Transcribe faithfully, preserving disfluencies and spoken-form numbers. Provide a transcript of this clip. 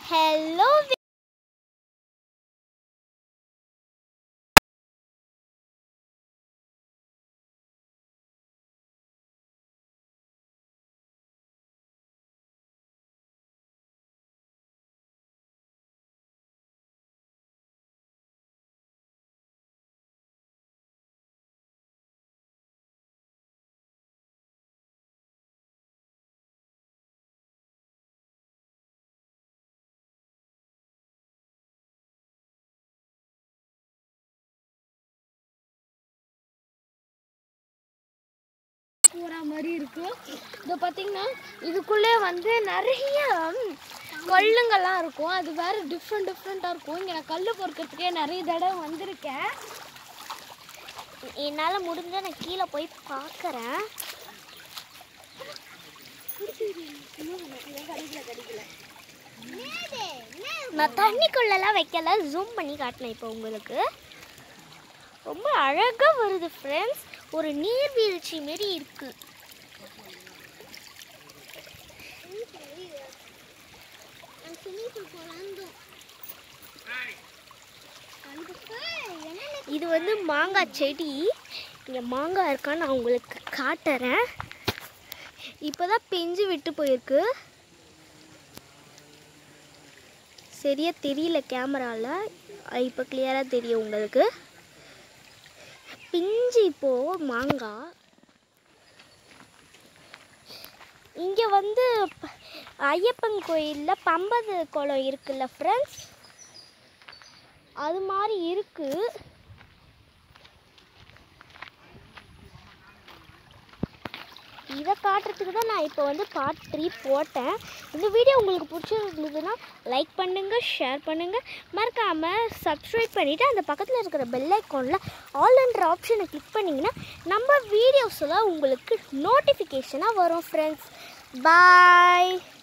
Hello. பூரா மாதிரி இருக்கு. இதை பார்த்தீங்கன்னா இதுக்குள்ளே வந்து நிறைய கல்லுங்கள்லாம் இருக்கும். அது வேறு டிஃப்ரெண்ட் டிஃப்ரெண்ட்டாக இருக்கும். இங்கே நான் கல் பொறுக்கிறதுக்கே நிறைய தடவை வந்திருக்கேன். என்னால் முடிஞ்ச நான் கீழே போய் பார்க்குறேன். நான் தண்ணிக்குள்ளெல்லாம் வைக்கல, ஜூம் பண்ணி காட்டினேன் இப்போ உங்களுக்கு. ரொம்ப அழகாக வருது ஃப்ரெண்ட்ஸ். ஒரு நீர்வீழ்ச்சி மாரி இருக்கு. இது வந்து மாங்காய் செடி. இங்கே மாங்காய் இருக்கான்னு நான் உங்களுக்கு காட்டுறேன். இப்போதான் பிஞ்சு விட்டு போயிருக்கு. சரியா தெரியல கேமராவில், இப்போ கிளியராக தெரியும் உங்களுக்கு. பிஞ்சு இப்போ மாங்காய். இங்கே வந்து ஐயப்பன் கோயிலில் பம்பது குளம் இருக்குல்ல ஃப்ரெண்ட்ஸ், அது மாதிரி இருக்கு. இதை காட்டுறதுக்கு தான் நான் இப்போ வந்து பார்ட் த்ரீ போட்டேன். இந்த வீடியோ உங்களுக்கு பிடிச்சிருந்ததுன்னா லைக் பண்ணுங்கள், ஷேர் பண்ணுங்கள், மறக்காமல் சப்ஸ்கிரைப் பண்ணிவிட்டு அந்த பக்கத்தில் இருக்கிற பெல் ஐக்கானில் ஆல் என்ற ஆப்ஷனை கிளிக் பண்ணிங்கன்னா நம்ம வீடியோஸெல்லாம் உங்களுக்கு நோட்டிஃபிகேஷனாக வரும் ஃப்ரெண்ட்ஸ். பாய்.